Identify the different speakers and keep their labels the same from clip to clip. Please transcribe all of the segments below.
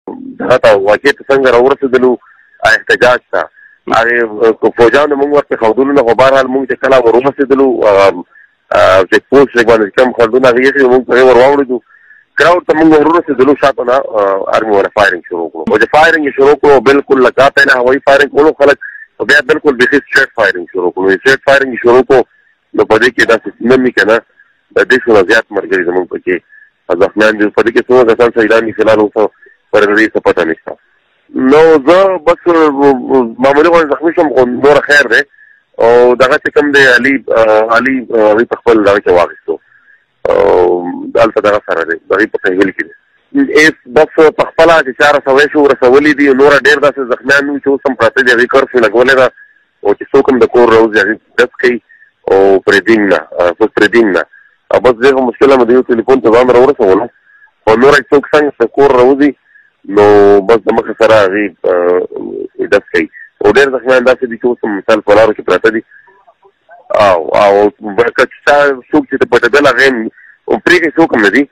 Speaker 1: دغه ته واقع ته څنګه راورسېدلو احتجاج ته هغې فوجانو موږ ورته ښودلو نه خو بهرحال موږ چې کله ور ورسېدلو چیک پوسټ باندې کوم خنډونه هغې ایښي موږ په هغې ور واوړېدو کراؤډ ته موږ ور ورسېدلو شاته نه ارمي ورته فایرنګ شروع کړو او چې فایرنګ یې شروع کړو بالکل له کاته نه هوایي فایرنګ کولو خلک بیا بالکل بیخي سټریټ فایرنګ شروع کړو سټریټ فایرنګ یې شروع کړو نو په دې کې داسې نه وي که نه د دېرشو نه زیات ملګري زموږ پکې زخمیان دي په دې کې څومره کسان شهیدان دي فلحال اوس پر دې څه پته نشته نو زه بس معمولي غوندې زخمي شوم خو نوره خیر دی او دغه چې کوم دی علي هغوی په خپل دغه کې واخیستو دلته دغه سره دی د هغوی په تحویل کې دی بس په خپله چې چا رسوی شو رسولي دي نوره ډېر داسې زخمیان وي چې اوس هم پراته دي هغوی کرفیو لګولې ده او چې څوک هم د کور راوځي هغوی ډز کوي او پرېدینګ نه بس ډېر مشکل مې د یو ټلیفون ته ځان راورسولو خو نور څوک څنګه د کور راوځي نو بس د مخې سره هغې ډز کوي او ډېر زخمیان داسې دي چې اوس هم مثال په لارو کې پراته دي او که چا څوک چې د پټېدل هغې پرېږدي څوک هم نه دي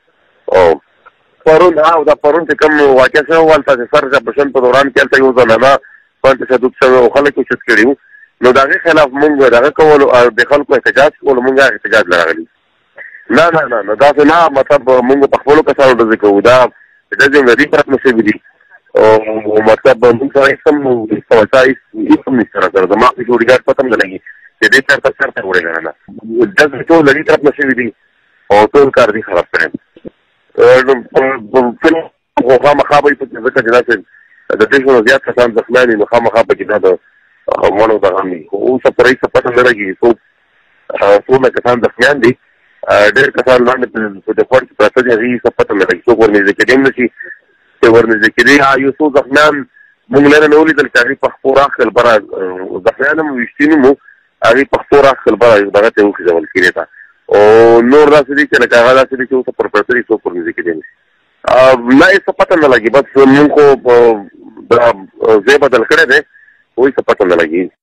Speaker 1: پرون دا پرون چې کوم واقع شوی و هلته چې سر اپرېشن په دوران کې هلته یو زنانه باندې تشدد شوی او خلک یې اوچت کړي وو نو د هغې خلاف مونږ دغه کولو د خلکو احتجاج کولو مونږ هغه احتجاج له راغلي نه داسې نه مطلب مونږ په خپلو کسانو ډزې کوو دا ډزې هم د دې طرف نه شوي دي او مطلب مونږ سره هېڅ هم هېڅ هم نشته راته زما په جوړیګار پته هم نه لګي چې دې چېرته وړې که نه ډزې ټول د دې طرف نه شوي دي او ټول کار دې خراب کړی خو خامخا به یې پکې ځکه چې داسې د دېرشو نه زیات کسان زخمیان دي نو خامخا پکې دا د مړو دغه هم وي خو اوس په رئیس پته نه لګي څومره کسان زخمیان دي ډېر کسان لاندې په د خوړ کې پراته دي هغې څه پته نه لګي څوک ورنږدې کېدی هم نه شي چې ورنږدې کېدی یو څو زخمیان مونږ لرې نه ولیدل چې هغې په خپو راخکل بره زخمیان هم ویشتي نوم وو هغې په خپو راخکل بره دغه ته یې وخېژول کېدې ته او نور داسې دي چې لکه هغه داسې دي چې اوس پر پراته دي څوک ورنږدې کېدی نه شي نه یې څه پته نه لګي بس مونږ خو دا ځای بدل کړی دی وایي څه پته نه لګي